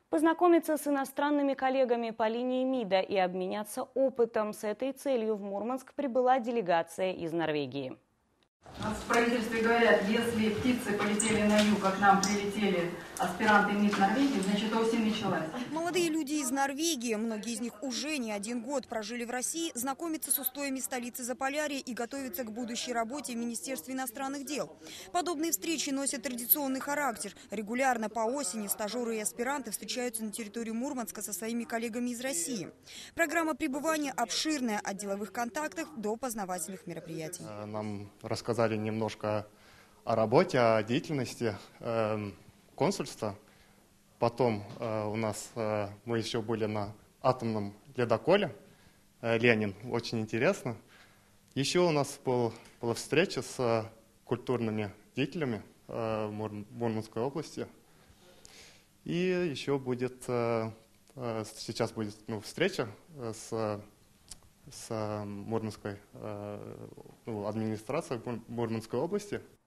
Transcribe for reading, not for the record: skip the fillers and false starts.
Познакомиться с иностранными коллегами по линии МИДа и обменяться опытом. С этой целью в Мурманск прибыла делегация из Норвегии. У нас в правительстве говорят, если птицы полетели на юг, как к нам прилетели аспиранты МИД Норвегии, значит осень началась. Молодые люди из Норвегии, многие из них уже не один год прожили в России, знакомятся с устоями столицы Заполярья и готовятся к будущей работе в Министерстве иностранных дел. Подобные встречи носят традиционный характер. Регулярно по осени стажеры и аспиранты встречаются на территории Мурманска со своими коллегами из России. Программа пребывания обширная, от деловых контактов до познавательных мероприятий. Нам рассказали немножко о работе, о деятельности консульства. Потом мы еще были на атомном ледоколе «Ленин». Очень интересно. Еще у нас была встреча с культурными деятелями Мурманской области. И еще сейчас будет встреча с Мурманской администрацией Мурманской области.